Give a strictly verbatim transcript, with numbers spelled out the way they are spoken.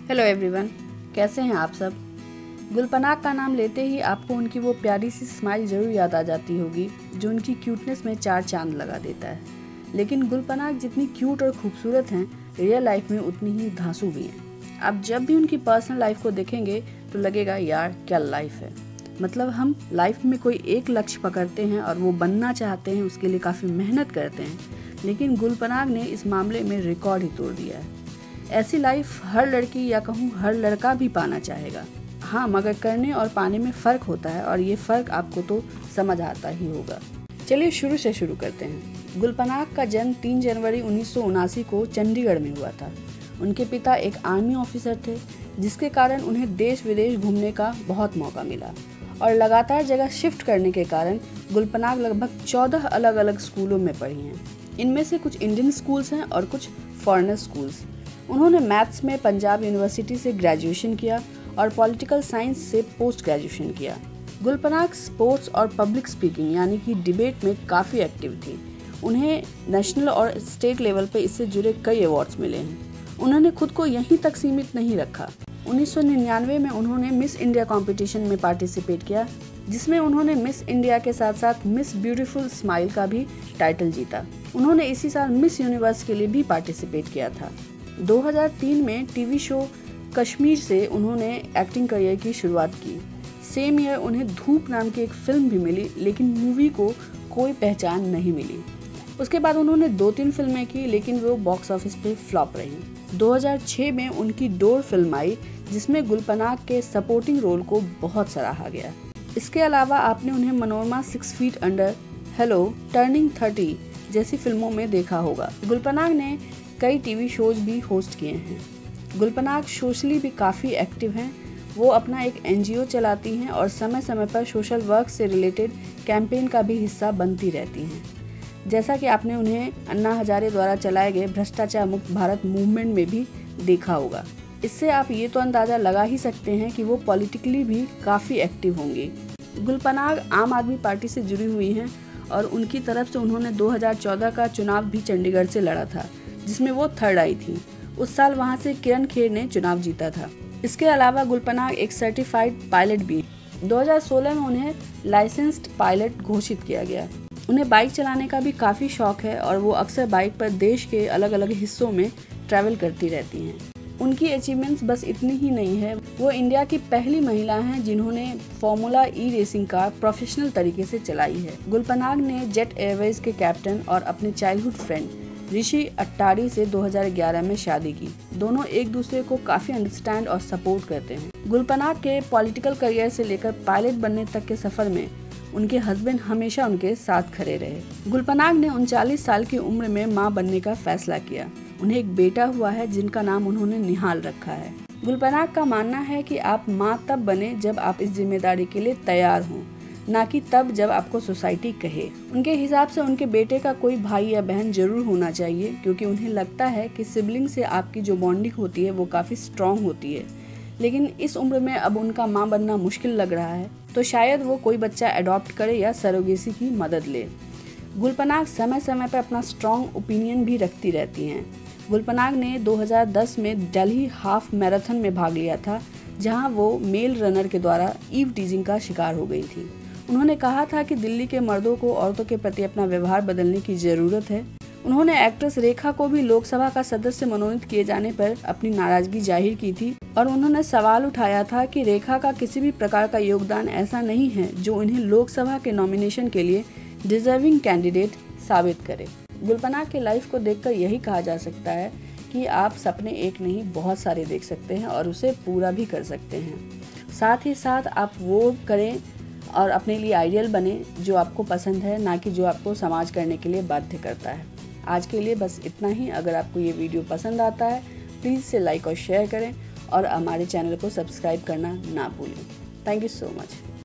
Hello everyone, कैसे हैं आप सब। गुल पनाग का नाम लेते ही आपको उनकी वो प्यारी सी स्माइल ज़रूर याद आ जाती होगी जो उनकी क्यूटनेस में चार चांद लगा देता है। लेकिन गुल पनाग जितनी क्यूट और खूबसूरत हैं, रियल लाइफ में उतनी ही धांसू भी हैं। आप जब भी उनकी पर्सनल लाइफ को देखेंगे तो लगेगा यार क्या लाइफ है। मतलब हम लाइफ में कोई एक लक्ष्य पकड़ते हैं और वो बनना चाहते हैं, उसके लिए काफ़ी मेहनत करते हैं, लेकिन गुल पनाग ने इस मामले में रिकॉर्ड ही तोड़ दिया है। ऐसी लाइफ हर लड़की या कहूँ हर लड़का भी पाना चाहेगा। हाँ, मगर करने और पाने में फ़र्क होता है और ये फ़र्क आपको तो समझ आता ही होगा। चलिए शुरू से शुरू करते हैं। गुल पनाग का जन्म तीन जनवरी उन्नीस सौ उनासी को चंडीगढ़ में हुआ था। उनके पिता एक आर्मी ऑफिसर थे, जिसके कारण उन्हें देश विदेश घूमने का बहुत मौका मिला और लगातार जगह शिफ्ट करने के कारण गुल पनाग लगभग चौदह अलग अलग स्कूलों में पढ़ी हैं। इनमें से कुछ इंडियन स्कूल्स हैं और कुछ फॉरेनर स्कूल्स। उन्होंने मैथ्स में पंजाब यूनिवर्सिटी से ग्रेजुएशन किया और पॉलिटिकल साइंस से पोस्ट ग्रेजुएशन किया। गुल पनाग स्पोर्ट्स और पब्लिक स्पीकिंग यानी कि डिबेट में काफ़ी एक्टिव थी। उन्हें नेशनल और स्टेट लेवल पर इससे जुड़े कई अवार्ड्स मिले हैं। उन्होंने खुद को यहीं तक सीमित नहीं रखा। उन्नीस सौ निन्यानवे में उन्होंने मिस इंडिया कंपटीशन में पार्टिसिपेट किया, जिसमें उन्होंने मिस इंडिया के साथ साथ मिस ब्यूटीफुल स्माइल का भी टाइटल जीता। उन्होंने इसी साल मिस यूनिवर्स के लिए भी पार्टिसिपेट किया था। दो हज़ार तीन में टीवी शो कश्मीर से उन्होंने एक्टिंग करियर की शुरुआत की। सेम ईयर उन्हें धूप नाम की एक फिल्म भी मिली, लेकिन मूवी को कोई पहचान नहीं मिली। उसके बाद उन्होंने दो तीन फिल्में की, लेकिन वो बॉक्स ऑफिस पे फ्लॉप रही। दो हज़ार छह में उनकी डोर फिल्म आई, जिसमें गुल पनाग के सपोर्टिंग रोल को बहुत सराहा गया। इसके अलावा आपने उन्हें Manorama six feet under, hello, turning thirty जैसी फिल्मों में देखा होगा। गुल पनाग ने कई टीवी शोज भी होस्ट किए हैं। गुल पनाग सोशली भी काफ़ी एक्टिव हैं। वो अपना एक एनजीओ चलाती हैं और समय समय पर सोशल वर्क से रिलेटेड कैंपेन का भी हिस्सा बनती रहती हैं। जैसा कि आपने उन्हें अन्ना हजारे द्वारा चलाए गए भ्रष्टाचार मुक्त भारत मूवमेंट में भी देखा होगा। इससे आप ये तो अंदाज़ा लगा ही सकते हैं कि वो पॉलिटिकली भी काफ़ी एक्टिव होंगी। गुल पनाग आम आदमी पार्टी से जुड़ी हुई हैं और उनकी तरफ से उन्होंने दो हज़ार चौदह का चुनाव भी चंडीगढ़ से लड़ा था, जिसमें वो थर्ड आई थी। उस साल वहां से किरण खेर ने चुनाव जीता था। इसके अलावा गुल पनाग एक सर्टिफाइड पायलट भी। दो हज़ार सोलह में उन्हें लाइसेंस्ड पायलट घोषित किया गया। उन्हें बाइक चलाने का भी काफ़ी शौक है और वो अक्सर बाइक पर देश के अलग अलग हिस्सों में ट्रैवल करती रहती हैं। उनकी अचीवमेंट्स बस इतनी ही नहीं है, वो इंडिया की पहली महिला हैं जिन्होंने formula E racing car professional तरीके से चलाई है। गुल पनाग ने जेट एयरवेज के कैप्टन और अपने चाइल्डहुड फ्रेंड ऋषि अट्टारी से दो हज़ार ग्यारह में शादी की। दोनों एक दूसरे को काफी अंडरस्टैंड और सपोर्ट करते हैं। गुल पनाग के पॉलिटिकल करियर से लेकर पायलट बनने तक के सफर में उनके हस्बैंड हमेशा उनके साथ खड़े रहे। गुल पनाग ने उनचालीस साल की उम्र में मां बनने का फैसला किया। उन्हें एक बेटा हुआ है जिनका नाम उन्होंने निहाल रखा है। गुल पनाग का मानना है कि आप मां तब बने जब आप इस जिम्मेदारी के लिए तैयार हों, ना कि तब जब आपको सोसाइटी कहे। उनके हिसाब से उनके बेटे का कोई भाई या बहन जरूर होना चाहिए, क्योंकि उन्हें लगता है कि सिबलिंग से आपकी जो बॉन्डिंग होती है वो काफ़ी स्ट्रॉन्ग होती है। लेकिन इस उम्र में अब उनका मां बनना मुश्किल लग रहा है, तो शायद वो कोई बच्चा अडॉप्ट करे या सरोगेसी की मदद ले। गुल पनाग समय समय पर अपना स्ट्रॉन्ग ओपिनियन भी रखती रहती हैं। गुल पनाग ने दो हज़ार दस में दिल्ली हाफ मैराथन में भाग लिया था, जहां वो मेल रनर के द्वारा ईव टीजिंग का शिकार हो गई थी। उन्होंने कहा था कि दिल्ली के मर्दों को औरतों के प्रति अपना व्यवहार बदलने की जरूरत है। उन्होंने एक्ट्रेस रेखा को भी लोकसभा का सदस्य मनोनीत किए जाने पर अपनी नाराजगी जाहिर की थी और उन्होंने सवाल उठाया था कि रेखा का किसी भी प्रकार का योगदान ऐसा नहीं है जो उन्हें लोकसभा के नॉमिनेशन के लिए डिजर्विंग कैंडिडेट साबित करे। गुल पनाग के लाइफ को देखकर यही कहा जा सकता है कि आप सपने एक नहीं बहुत सारे देख सकते हैं और उसे पूरा भी कर सकते हैं। साथ ही साथ आप वो करें और अपने लिए आइडियल बने जो आपको पसंद है, ना कि जो आपको समाज करने के लिए बाध्य करता है। आज के लिए बस इतना ही। अगर आपको ये वीडियो पसंद आता है प्लीज़ इसे लाइक और शेयर करें और हमारे चैनल को सब्सक्राइब करना ना भूलें। Thank you so much.